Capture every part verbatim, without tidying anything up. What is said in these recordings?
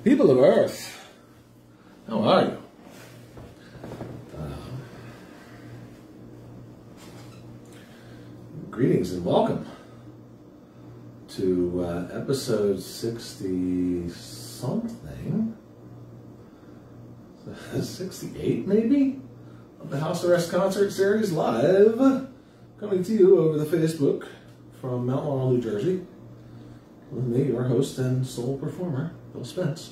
People of Earth, how are you? Uh, greetings and welcome to uh, episode sixty something, sixty-eight maybe, of the House Arrest Concert Series live, coming to you over the Facebook from Mount Laurel, New Jersey, with me, your host and sole performer, Bill Spence.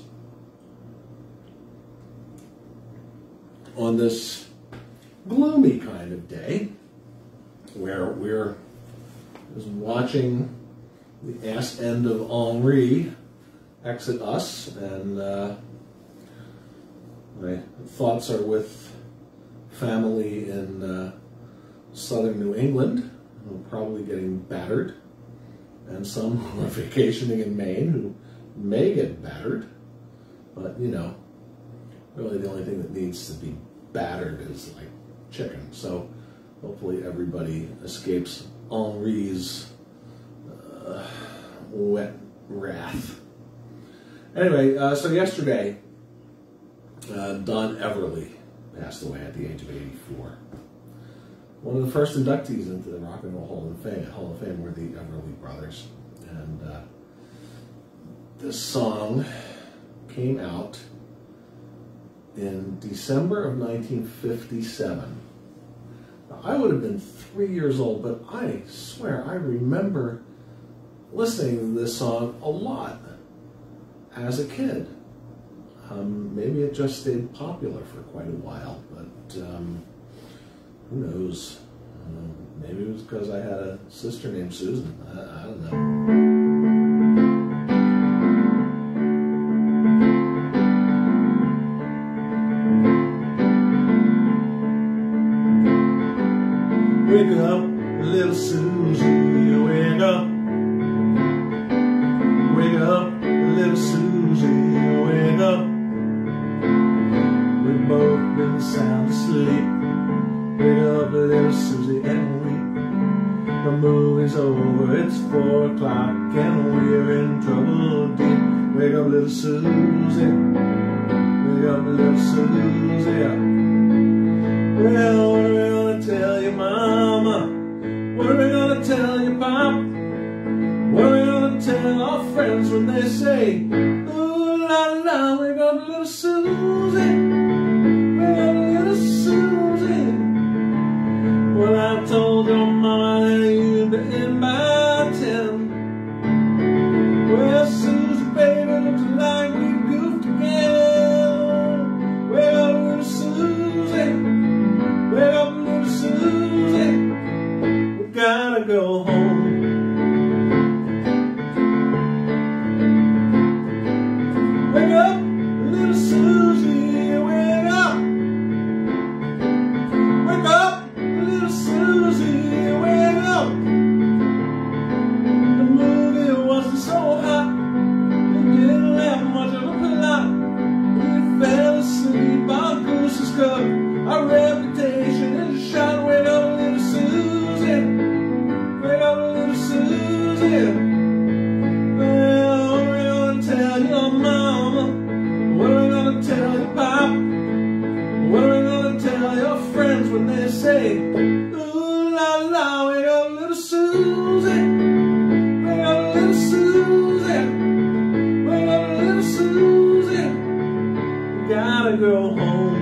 On this gloomy kind of day, where we're just watching the ass end of Henri exit us, and uh, my thoughts are with family in uh, southern New England, who are probably getting battered, and some who are vacationing in Maine who may get battered, but you know, really the only thing that needs to be battered is like chicken. So hopefully everybody escapes Henri's uh, wet wrath. Anyway, uh, so yesterday, uh, Don Everly passed away at the age of eighty-four. One of the first inductees into the Rock and Roll Hall of Fame, Hall of Fame were the Everly Brothers. And uh, this song came out in December of nineteen fifty-seven. Now, I would have been three years old, but I swear I remember listening to this song a lot as a kid. Um, maybe it just stayed popular for quite a while, but um, who knows? Uh, maybe it was because I had a sister named Susan. I, I don't know. Wake up, little Susie, wake up. Wake up, little Susie, wake up. We've both been sound asleep. Wake up, little Susie, and weep. The movie's over, it's four o'clock, and we're in trouble deep. Wake up, little Susie. Wake up, little Susie. Well, what are we gonna tell you, Mama? What are we gonna tell you, Pop? What are we gonna tell our friends when they say, ooh la la, wake up, little Susie. Wake up, little Susie. Well, I told your mama that you'd be in by ten. Well, Susie, baby, looks like we goofed again. Wake up, little Susie. Wake up, little Susie. We gotta go home. Wake up, little Susie. Wake up. Wake up, little Susie. Wake up. The movie wasn't so hot. We didn't have much of a plot. We fell asleep on Goose's cover. Our reputation is shot. Wake up, little Susie. Wake up, little Susie. Well, what are we gonna tell your mama? What are we gonna tell your pop? What are we gonna tell your friends when they say, ooh la la, wake up, little Susie. Wake up, little Susie. Wake up, little Susie. We gotta go home.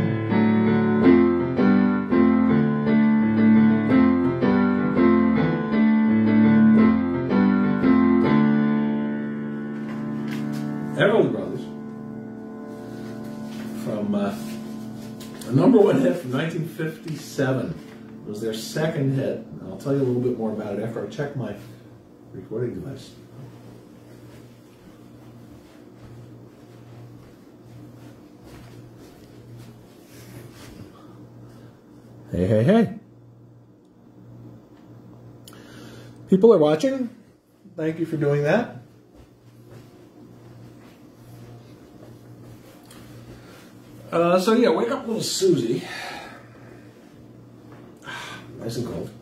Everly Brothers, from uh, a number one hit from nineteen fifty-seven. It was their second hit. And I'll tell you a little bit more about it after I check my recording device. Hey, hey, hey. People are watching. Thank you for doing that. Uh, so yeah, wake up, little Susie. Nice and cold.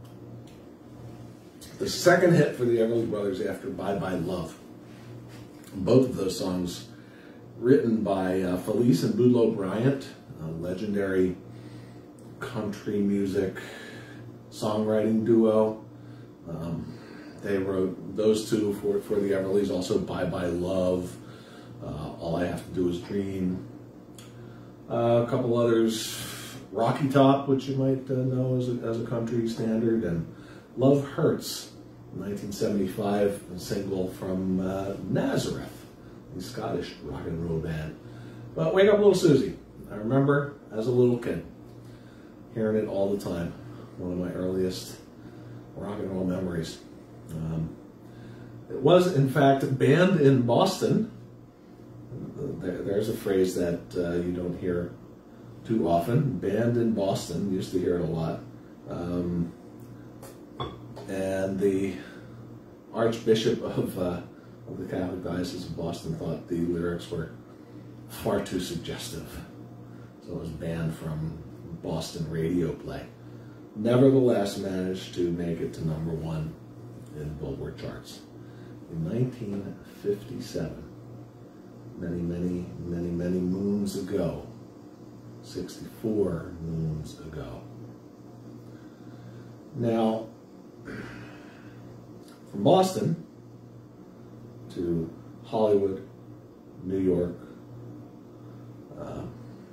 The second hit for the Everly Brothers after Bye Bye Love. Both of those songs written by uh, Felice and Boudleaux Bryant, a legendary country music songwriting duo. Um, they wrote those two for, for the Everlys, also Bye Bye Love, uh, All I Have to Do Is Dream. Uh, a couple others, Rocky Top, which you might uh, know as a, as a country standard, and Love Hurts, nineteen seventy-five, a single from uh, Nazareth, the Scottish rock and roll band. But Wake Up Little Susie, I remember as a little kid hearing it all the time. One of my earliest rock and roll memories. Um, it was, in fact, banned in Boston. There, there's a phrase that uh, you don't hear too often. Banned in Boston. Used to hear it a lot. Um, and the Archbishop of, uh, of the Catholic Diocese of Boston thought the lyrics were far too suggestive. So it was banned from Boston radio play. Nevertheless, managed to make it to number one in Billboard charts in nineteen fifty-seven. Many, many, many, many moons ago. sixty-four moons ago. Now, from Boston to Hollywood, New York, uh,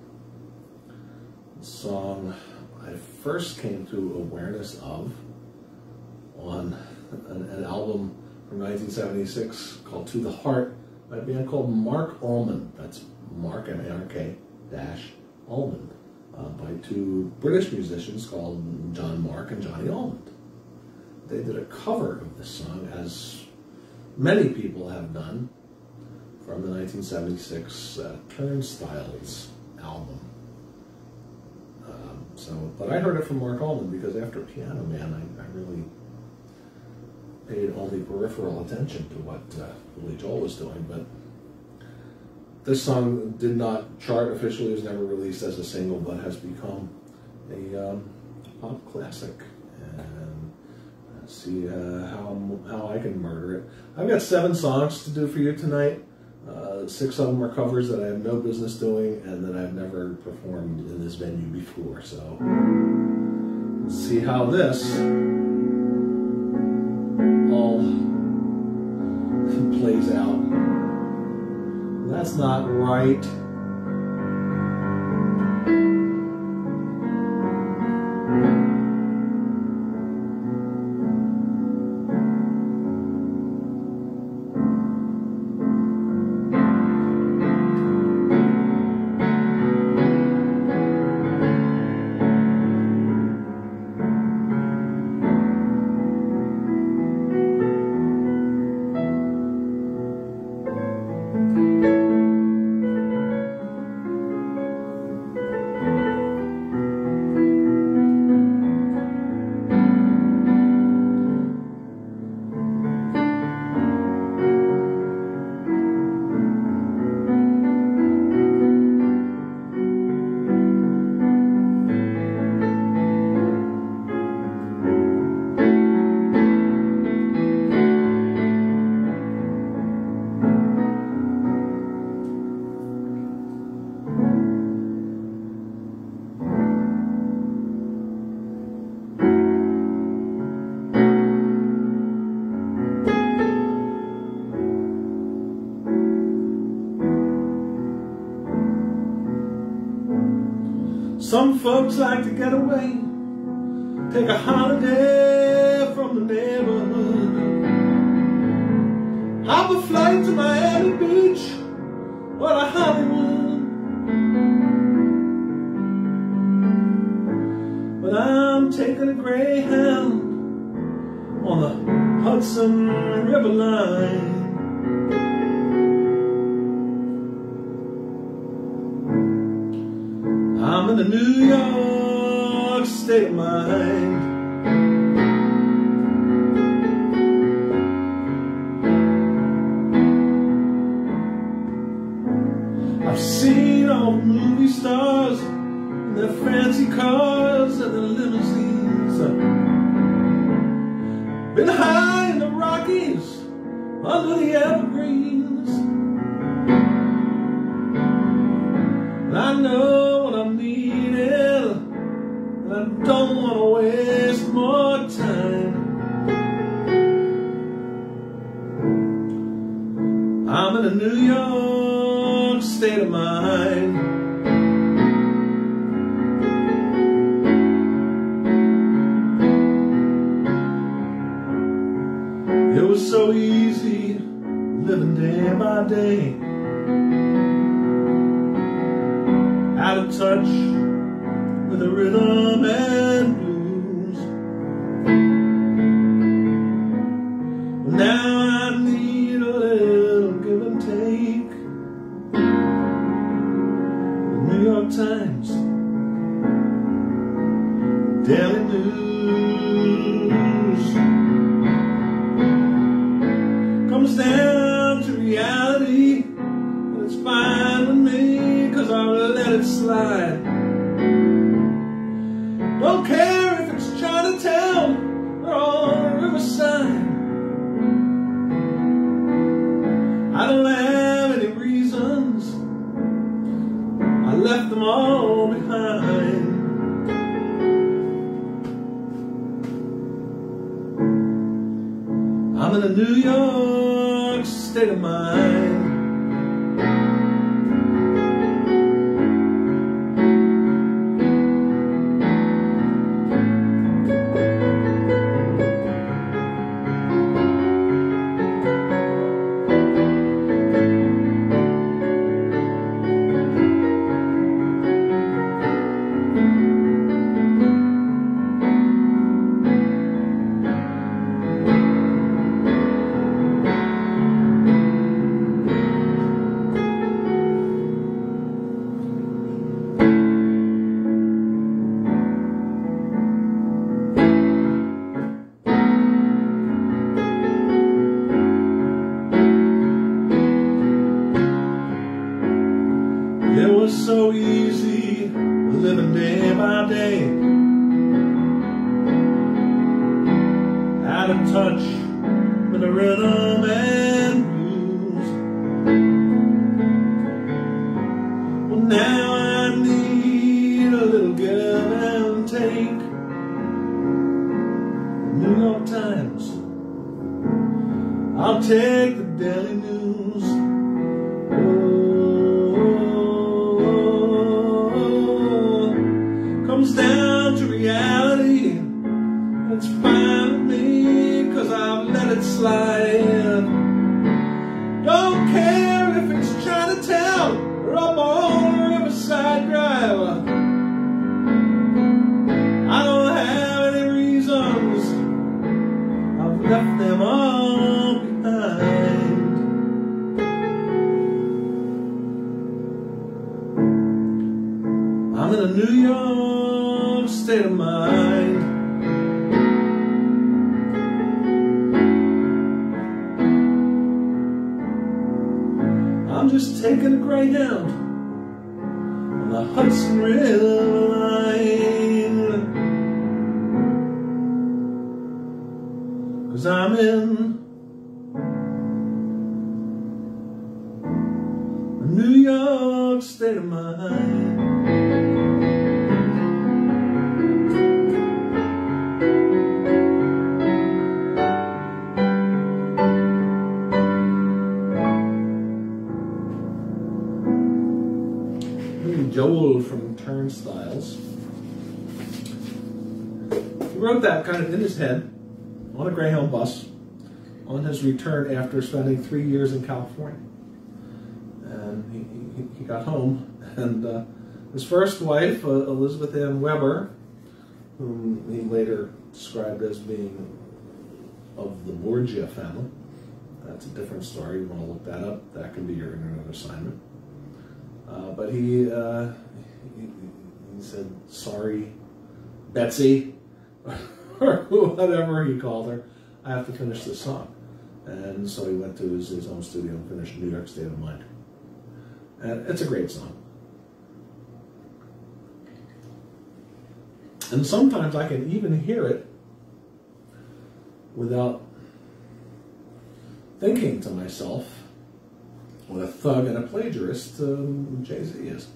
the song I first came to awareness of on an, an album from nineteen seventy-six called To the Heart by a band called Mark Almond. That's Mark, M A R K, dash Almond, uh, by two British musicians called John Mark and Johnny Almond. They did a cover of this song, as many people have done, from the nineteen seventy-six uh, Turnstiles album. Um, so, but I heard it from Mark Almond because after Piano Man, I, I really paid only peripheral attention to what uh, Billy Joel was doing. But this song did not chart officially; it was never released as a single, but has become a um, pop classic. And let's see uh, how how I can murder it. I've got seven songs to do for you tonight. Uh, six of them are covers that I have no business doing and that I've never performed in this venue before. So let's see how this all plays out. That's not right. Some folks like to get away, take a holiday from the neighborhood, hop a flight to Miami Beach or to Hollywood. But I'm taking a Greyhound on the Hudson River line. I'm in the New York state of mind. I've seen all the movie stars in their fancy cars and their limousines. Been high in the Rockies under the evergreens. And I know what I'm needing, and I don't want to waste more time. I'm in a New York state of mind. It was so easy living day by day, out of touch with the rhythm and blues. Now I need a little give and take. The New York Times Daily News comes down to reality, and it's fine with me, 'cause I'll let it slide. Don't care if it's Chinatown or on Riverside. I don't have any reasons, I left them all behind. I'm in a New York state of mind. It was so easy living day by day, out of touch with the rhythm and blues. Well, now I need a little give and take. New York Times, I'll take the Daily News. Comes down to reality, it's fine with me, 'cause I've let it slide. Don't care if it's Chinatown or up on Riverside Drive. I don't have any reasons, I've left them all behind. I'm in a New York state of mind. I'm just taking a Greyhound on the Hudson River line, 'cause I'm in a New York state of mind. Joel from Turnstiles. He wrote that kind of in his head on a Greyhound bus on his return after spending three years in California. And he, he, he got home, and uh, his first wife, uh, Elizabeth Ann Weber, whom he later described as being of the Borgia family. That's a different story. You want to look that up, that can be your internet assignment. Uh, but he, uh, he, he said, sorry, Betsy, or whatever he called her, I have to finish this song. And so he went to his, his home studio and finished New York State of Mind. And it's a great song. And sometimes I can even hear it without thinking to myself, what a thug and a plagiarist um, Jay-Z is.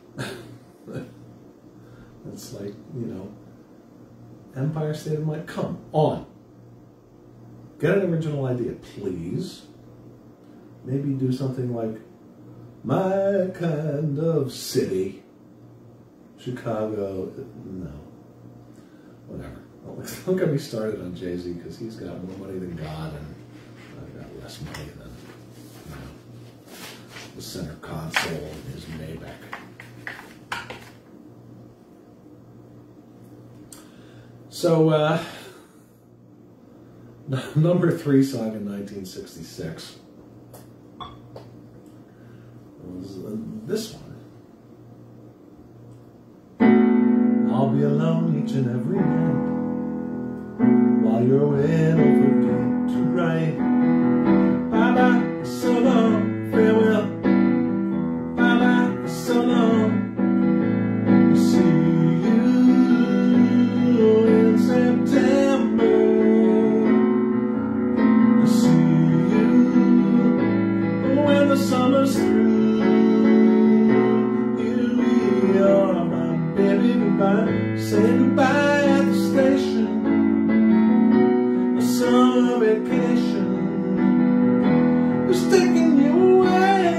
It's like, you know, Empire State of Mind. Come on. Get an original idea, please. Maybe do something like, my kind of city. Chicago. No. Whatever. Don't get me started on Jay-Z, because he's got more money than God, and I've got less money than, you know, the center console in his Maybach. So, uh, number three song in nineteen sixty-six was uh, this one. I'll be alone each and every night. While you're away, don't forget to write. Bye-bye, so long, farewell. Bye-bye, so long. See you in September. See you when the summer's through. Here we are, my baby, goodbye. Say goodbye at the station. Summer vacation is taking you away.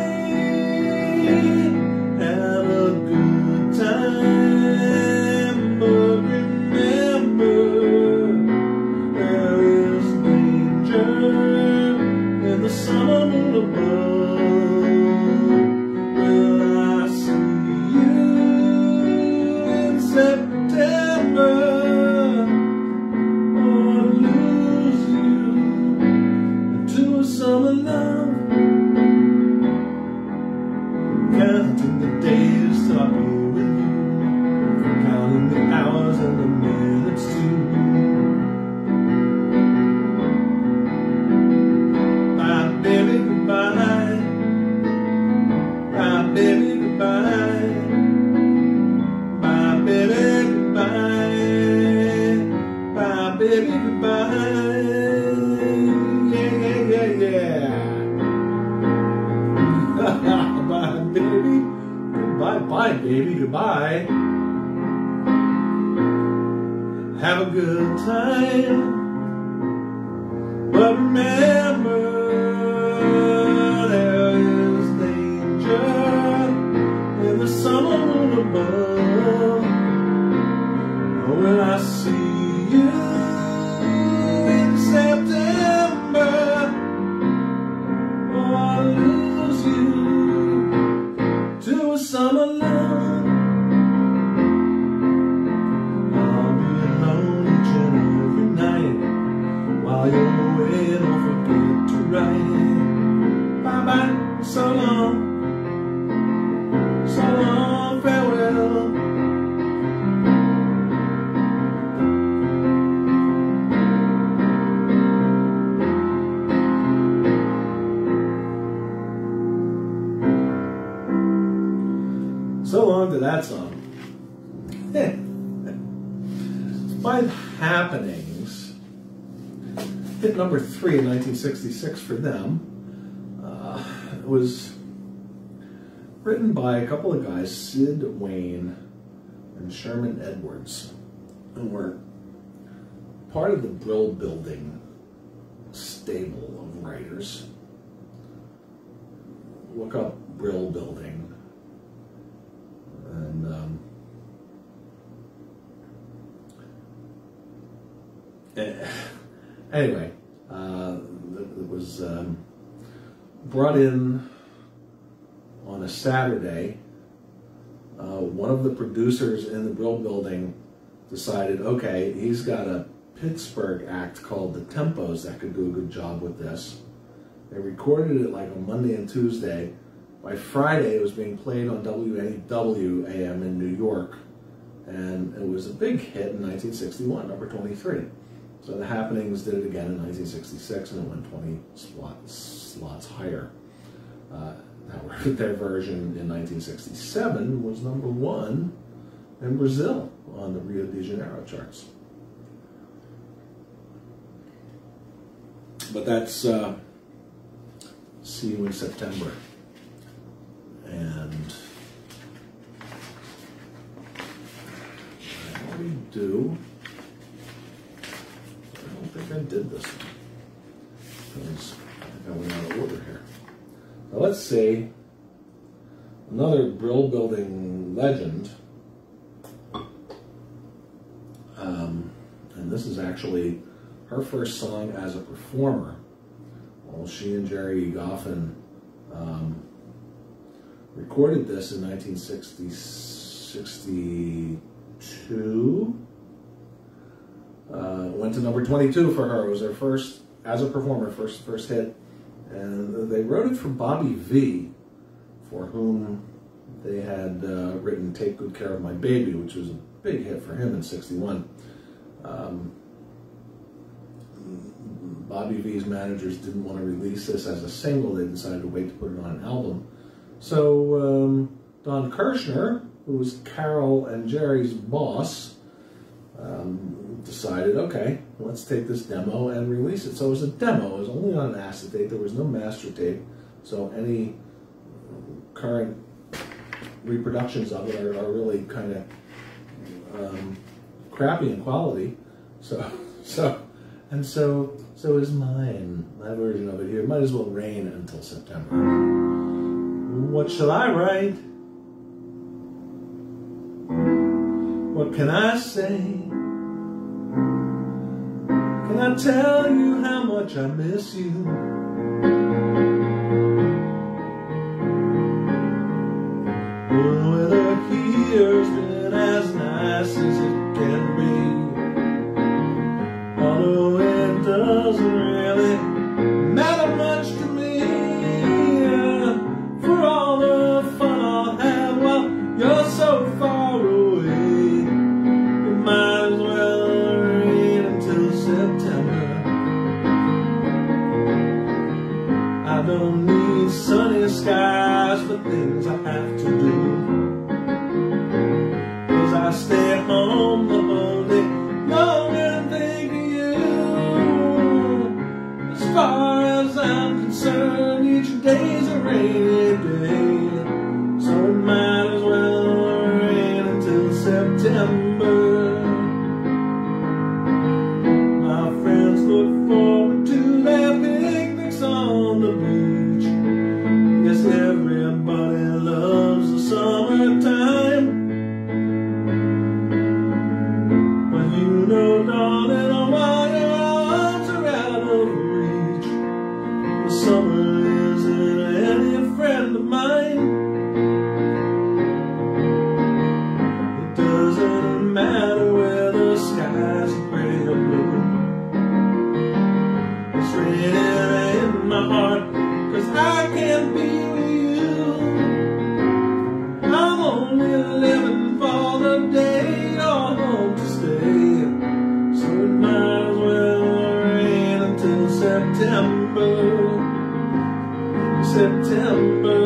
Have a good time, but remember there is danger in the summer moon above. Will I see you in September? Summer love, counting the days till I'll be with you, counting the hours and the minutes too. My baby, goodbye. My baby, goodbye. My baby, goodbye. My baby, goodbye. Bye, baby. Goodbye, bye, baby. Goodbye. Have a good time. But remember, there is danger in the summer moon above. When I see you in September, oh, I lose you to a summer love. I'll be alone each and every night. While you're away, don't forget to write. Bye bye, so long, so long, farewell. So long to that song. Five Happenings hit number three in nineteen sixty-six for them. Uh, it was written by a couple of guys, Sid Wayne and Sherman Edwards, who were part of the Brill Building stable of writers. Look up Brill Building. And um, anyway, uh, it was um, brought in on a Saturday. Uh, one of the producers in the Brill Building decided, okay, he's got a Pittsburgh act called the Tempos that could do a good job with this. They recorded it like on Monday and Tuesday. By Friday, it was being played on W N E W A M in New York, and it was a big hit in nineteen sixty-one, number twenty-three. So the Happenings did it again in nineteen sixty-six, and it went twenty slots, slots higher. Uh, their version in nineteen sixty-seven was number one in Brazil on the Rio de Janeiro charts. But that's uh, See You in September. And what do we do? I don't think I did this one. Because I think I went out of order here. Now let's see another Brill Building legend. Um, and this is actually her first song as a performer. Well, she and Jerry Goffin um, recorded this in nineteen sixty-two. Uh, went to number twenty-two for her. It was her first, as a performer, first first hit. And they wrote it for Bobby Vee, for whom they had uh, written Take Good Care of My Baby, which was a big hit for him in sixty-one. Um, Bobby Vee's managers didn't want to release this as a single. They decided to wait to put it on an album. So um, Don Kirshner, who was Carol and Jerry's boss, um, decided, okay, let's take this demo and release it. So it was a demo. It was only on an acetate. There was no master tape. So any current reproductions of it are, are really kind of um, crappy in quality. So, so, and so, so is mine. My version of it here. Might as well rain until September. What shall I write? What can I say? Can I tell you how much I miss you? The weather here's been as nice as it can be, although it doesn't really matter much to me. For all the fun I'll have while you're so far away, it might as well rain until September. I don't need sunny skies for things I have to do, 'cause I stay home the whole day long and think of you. As far as I'm concerned, each day's a rainy day, so it might as well rain until September. My friends look forward to their picnics on the beach. Yes, everybody loves the summertime, but you know, darling, while your arms are out of reach, the summer isn't any friend of mine. It doesn't matter whether the skies are gray or blue. It's raining in my heart, 'cause I can't be with you. I'm only living for the day you're home to stay, so it might as well rain until September. September.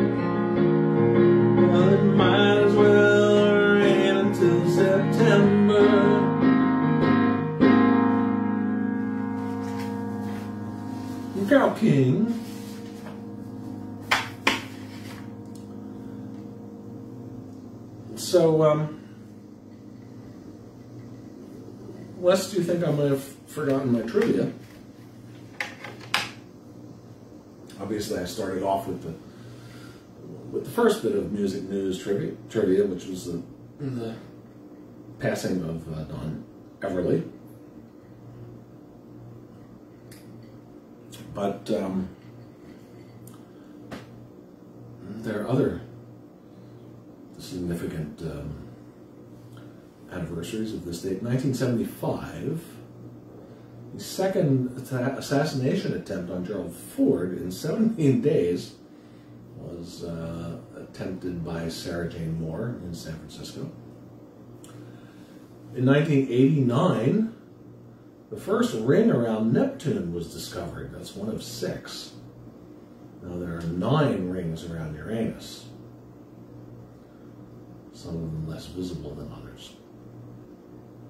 Well, it might as well rain until September. Carole King. So, um, lest you think I might have forgotten my trivia, obviously I started off with the with the first bit of music news trivia, trivia which was the, the passing of uh, Don Everly. But um, there are other significant um, anniversaries of this date. nineteen seventy-five, the second assassination attempt on Gerald Ford in seventeen days was uh, attempted by Sarah Jane Moore in San Francisco. In nineteen eighty-nine, the first ring around Neptune was discovered. That's one of six. Now there are nine rings around Uranus, some of them less visible than others.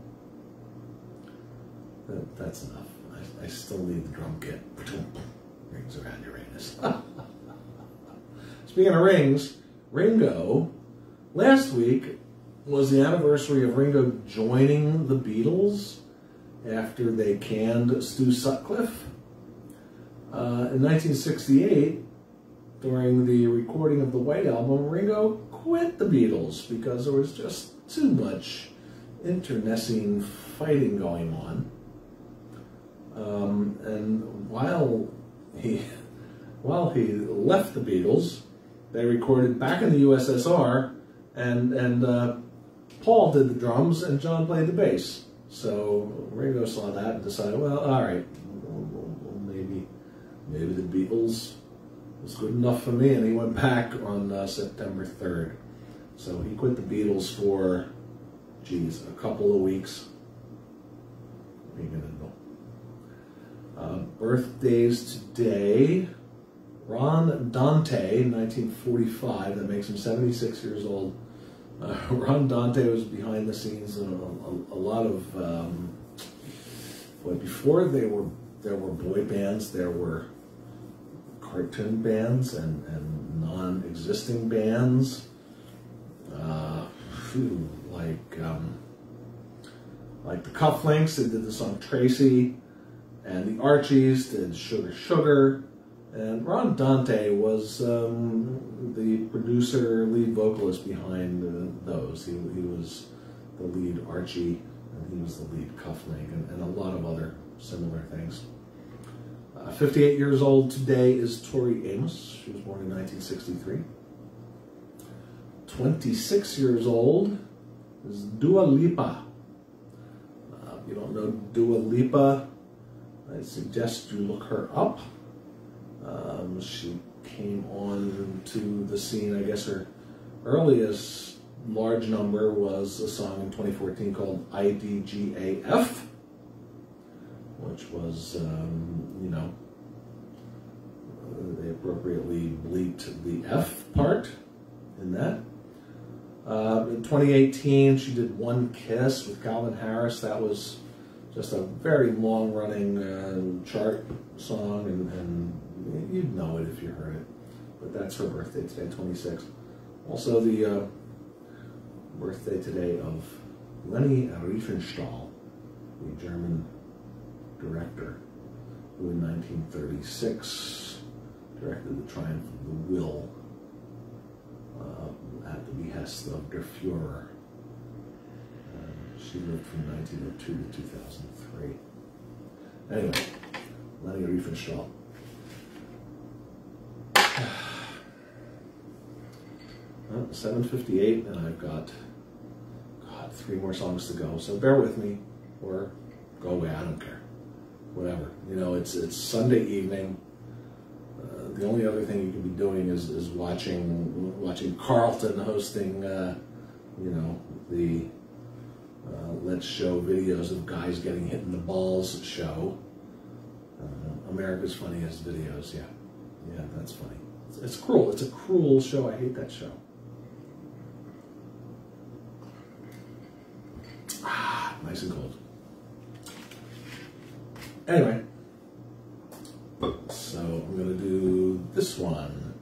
That, that's enough. I, I still need the drum kit. rings around Uranus. Speaking of rings, Ringo, last week was the anniversary of Ringo joining the Beatles after they canned Stu Sutcliffe. Uh, in nineteen sixty-eight, during the recording of the White Album, Ringo quit the Beatles because there was just too much internecine fighting going on. Um, and while he, while he left the Beatles, they recorded back in the U S S R, and, and uh, Paul did the drums and John played the bass. So Ringo saw that and decided, well, all right, maybe, maybe the Beatles was good enough for me, and he went back on uh, September third. So he quit the Beatles for, geez, a couple of weeks. What are you going to do? Uh, birthdays today. Ron Dante, nineteen forty-five, that makes him seventy-six years old. Uh, Ron Dante was behind the scenes in a, a, a lot of, um, well, before they were, there were boy bands, there were cartoon bands and, and non-existing bands, uh, whew, like um, like the Cufflinks, they did the song Tracy, and the Archies did Sugar Sugar, and Ron Dante was um, the producer, lead vocalist behind uh, those. He, he was the lead Archie, and he was the lead Cufflink, and, and a lot of other similar things. Uh, fifty-eight years old today is Tori Amos. She was born in nineteen sixty-three. twenty-six years old is Dua Lipa. Uh, if you don't know Dua Lipa, I suggest you look her up. Um, she came on to the scene, I guess her earliest large number was a song in twenty fourteen called I D G A F. Which was, um, you know, uh, they appropriately bleeped the F part in that. Uh, in twenty eighteen, she did One Kiss with Calvin Harris. That was just a very long-running uh, chart song, and, and you'd know it if you heard it. But that's her birthday today, twenty-six. Also the uh, birthday today of Leni Riefenstahl, the German director, who in nineteen thirty-six directed The Triumph of the Will uh, at the behest of Der Fuhrer. Uh, she lived from nineteen oh two to two thousand three. Anyway, Leni Riefenstahl. Well, seven fifty-eight, and I've got, God, three more songs to go, so bear with me, or go away, I don't care. Whatever, you know, it's it's Sunday evening. Uh, the only other thing you can be doing is is watching watching Carlton hosting, uh, you know, the uh, Let's Show videos of guys getting hit in the balls show. Uh, America's Funniest Videos, yeah, yeah, that's funny. It's, it's cruel. It's a cruel show. I hate that show. Ah, nice and cold. Anyway, so I'm going to do this one.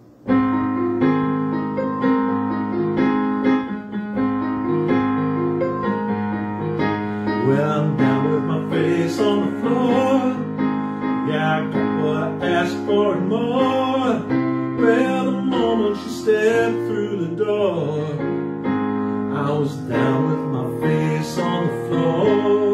When I'm down with my face on the floor, yeah, I got what I asked for and more. Well, the moment she stepped through the door, I was down with my face on the floor.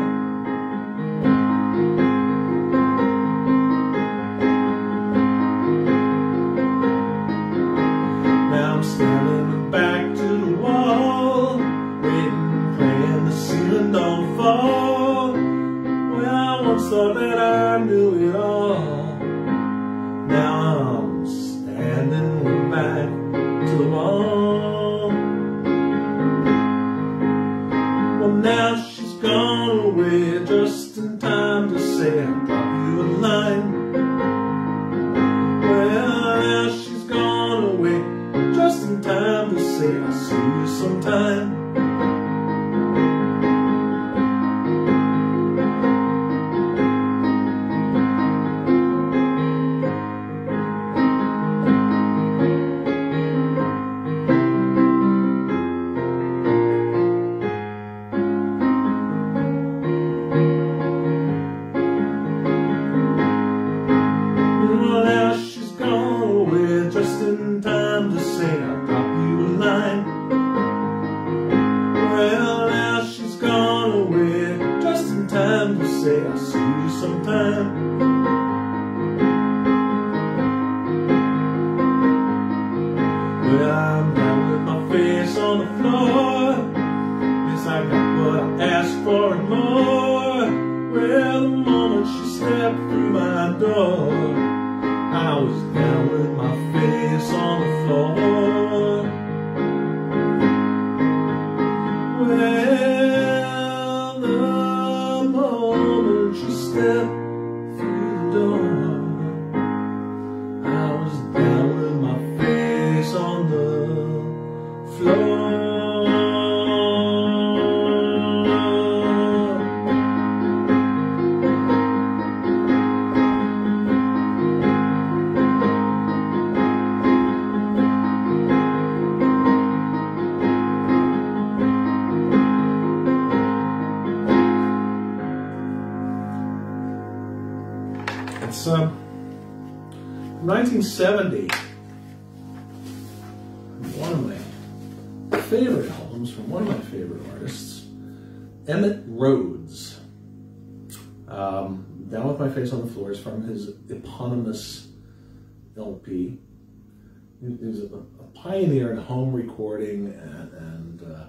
Standing back to the wall, waiting, praying the ceiling don't fall. Well, I once thought that I knew it all. Now I'm standing back to the wall. Well, now she's gone away just in time to say I'll drop you a line. Well, now she's gone away just in time to say I'll see you sometime. say I'll see you sometime. Well, I'm down with my face on the floor. Yes, I got what I asked for and more. Well, the moment she stepped through my door, I was down with my face on the floor. Well, the moment she stepped through the door, I was down with my face on the floor. It's uh, nineteen seventy, one of my favorite albums from one of my favorite artists, Emitt Rhodes. Um, Down With My Face on the Floor is from his eponymous L P. He's a, a pioneer in home recording and, and uh,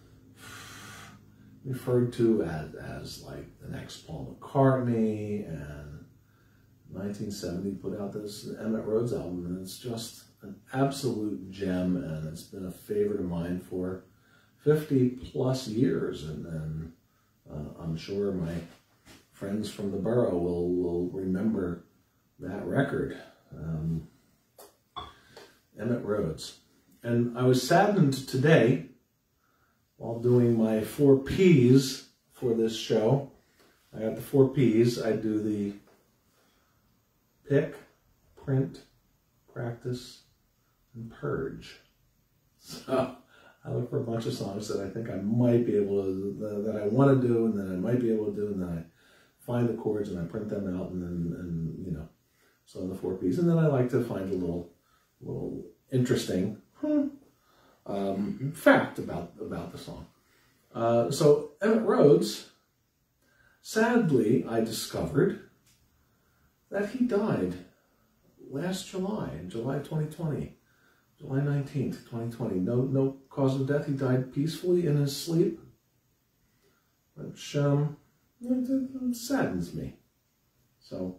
referred to as, as like the next Paul McCartney, and nineteen seventy put out this Emitt Rhodes album, and it's just an absolute gem, and it's been a favorite of mine for fifty plus years, and, and uh, I'm sure my friends from the borough will, will remember that record. Um, Emitt Rhodes. And I was saddened today while doing my four P's for this show. I got the four P's. I do the pick, print, practice, and purge. So I look for a bunch of songs that I think I might be able to, that I want to do, and then I might be able to do, and then I find the chords and I print them out, and then, and you know, so the four P's. And then I like to find a little, little interesting um, fact about, about the song. Uh, so Emitt Rhodes, sadly, I discovered that he died last July, July twenty twenty, July nineteenth, twenty twenty. No, no cause of death. He died peacefully in his sleep, which um, it, it saddens me. So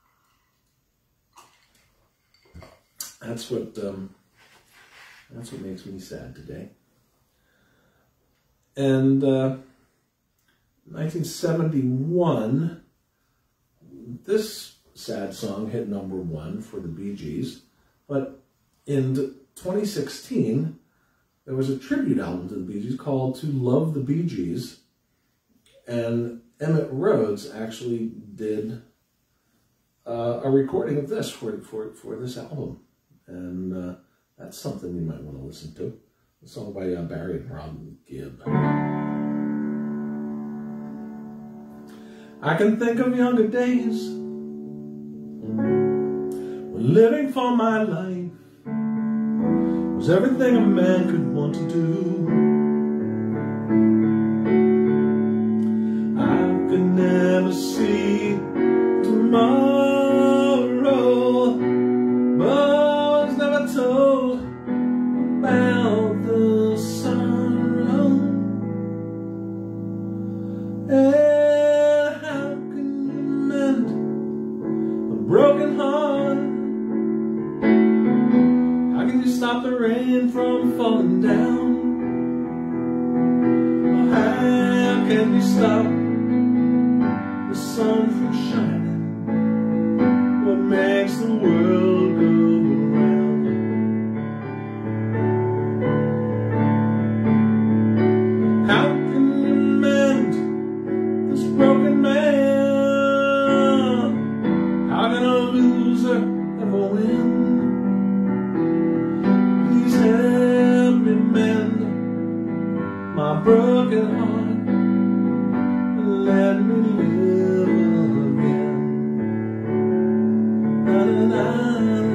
that's what um, that's what makes me sad today. And uh, nineteen seventy-one, this sad song hit number one for the Bee Gees, but in twenty sixteen, there was a tribute album to the Bee Gees called To Love the Bee Gees, and Emitt Rhodes actually did uh, a recording of this for, for, for this album, and uh, that's something you might want to listen to. A song by uh, Barry and Rob Gibb. I can think of younger days when living for my life was everything a man could want to do. I could never see tomorrow, but I was never told about the sorrow. And how can you mend a broken heart? How can you stop the rain from falling down? Or how can you stop the sun from shining? What makes the world go around? How can you mend this broken man? How can a loser ever win? Please help me mend my broken heart and let me live again. Na, na,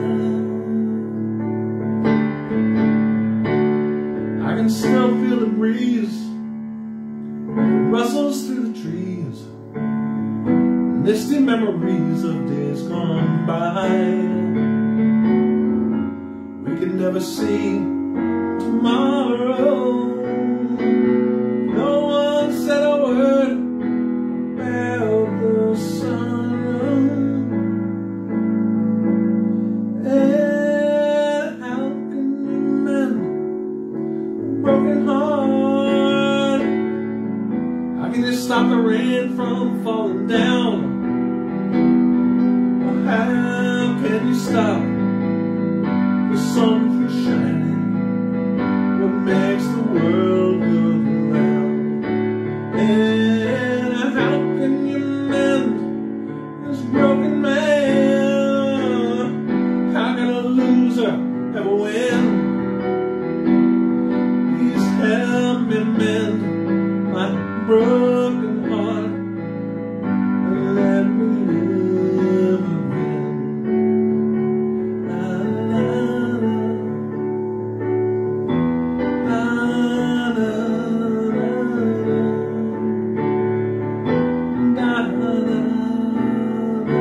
na. I can still feel the breeze, it rustles through the trees. misty memories of days gone by. We could never see tomorrow. No one said a word about the sorrow. And how can you mend a broken heart? How can you stop the rain from falling down? How can you stop the sun from shining? What makes the world go round? And how can you mend this broken man? How can a loser ever win? Please help me mend my broken heart and let me live again. La, la, la. La, la, la, la. La, la, la, la.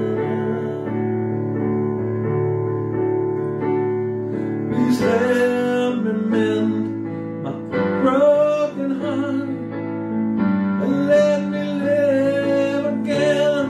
Please help me mend my broken heart and let me live again.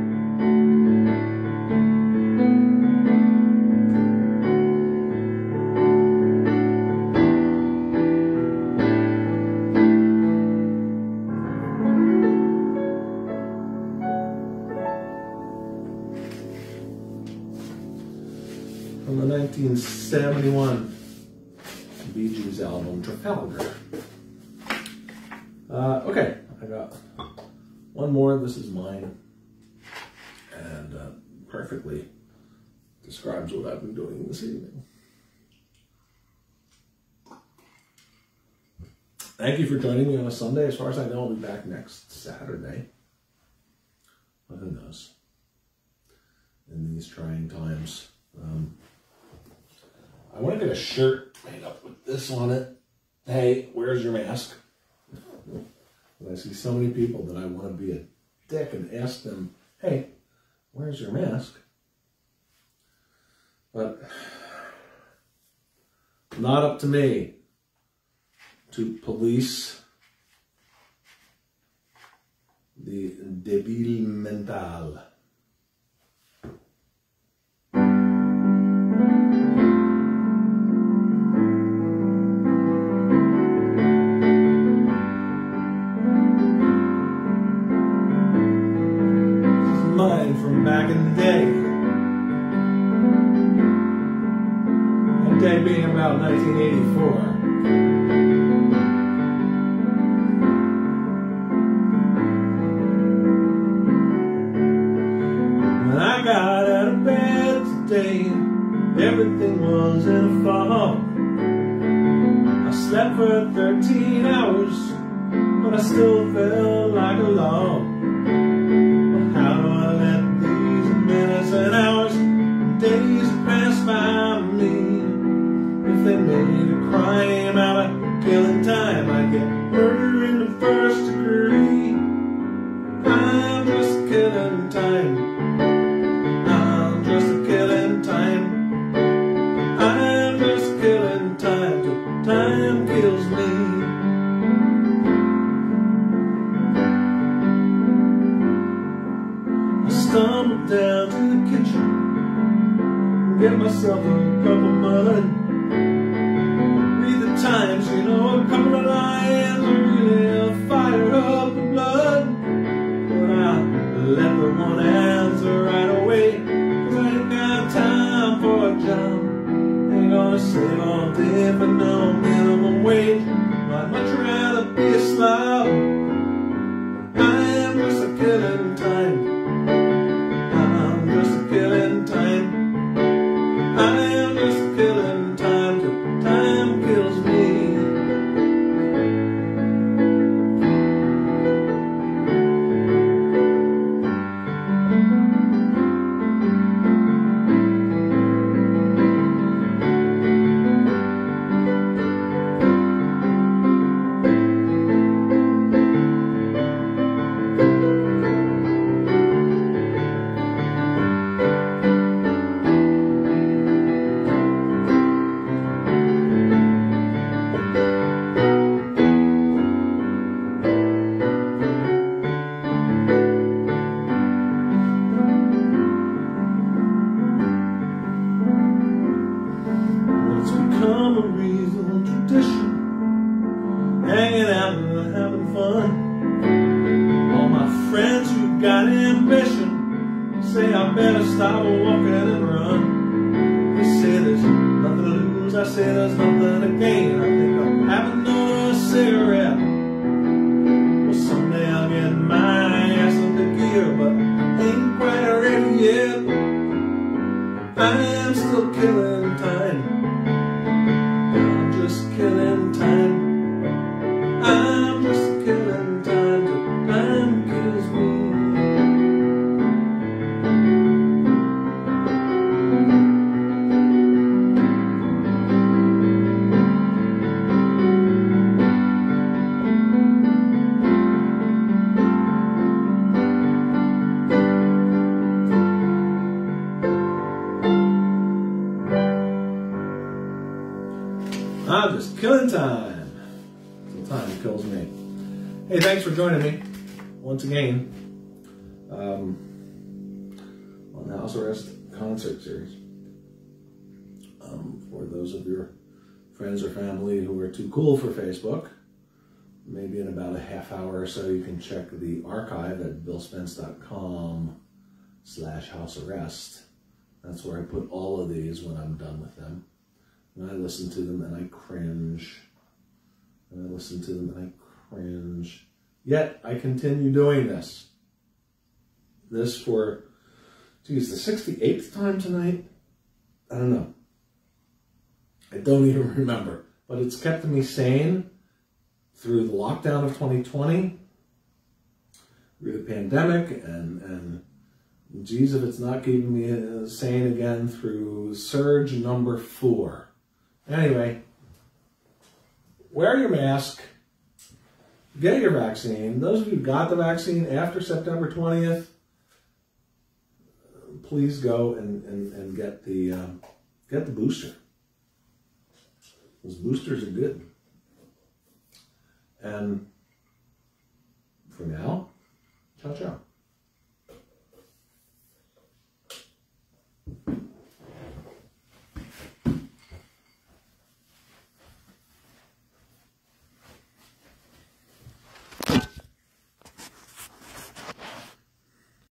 From the nineteen seventy-one Bee Gees album, Trafalgar. Uh, okay, I got one more. This is mine, and uh, perfectly describes what I've been doing this evening. Thank you for joining me on a Sunday. As far as I know, I'll be back next Saturday. But who knows? In these trying times. Um, I want to get a shirt made up with this on it. Hey, where's your mask? I see so many people that I want to be a dick and ask them, hey, where's your mask? But not up to me to police the débil mental. Mine from back in the day. That day being about nineteen eighty-four. When I got out of bed today, everything was in a fog. I slept for thirteen hours, but I still felt like a log. How do I let these minutes and hours and days pass by me? If they made a crime out of killing time, I'd get murder in the first degree. I'm just killing time. I'm just killing time. I'm just killing time till time kills me. Stumble down to the kitchen, get myself a cup of mud, read the Times, you know, a couple of lines really fire up the blood. But I let the one answer right away, 'cause I ain't got time for a job. Ain't gonna save all day for no minimum wage. I'd much rather be a slob. I am just a killing time. I'm just killing time. I am just killing time. got ambition, say I better stop walking and run. They say there's nothing to lose, I say there's nothing to gain. I think I'm having another cigarette. Well, someday I'll get my ass into gear, but I ain't quite ready yet. I'm still killing time. I'm just killing time. I'm just killing time till time kills me. I'm just killing time till time kills me. Hey, thanks for joining me once again um, on the House Arrest concert series. Um, for those of your friends or family who are too cool for Facebook, maybe in about a half hour or so you can check the archive at billspence.com slash house arrest. That's where I put all of these when I'm done with them. And I listen to them and I cringe. And I listen to them and I cringe. Yet I continue doing this. This for, geez, the sixty-eighth time tonight? I don't know. I don't even remember. But it's kept me sane through the lockdown of twenty twenty, through the pandemic, and, and geez, if it's not keeping me sane again through surge number four. Anyway, wear your mask, get your vaccine. Those of you who got the vaccine after September twentieth, please go and, and, and get the um, get the booster. Those boosters are good. And for now, ciao, ciao.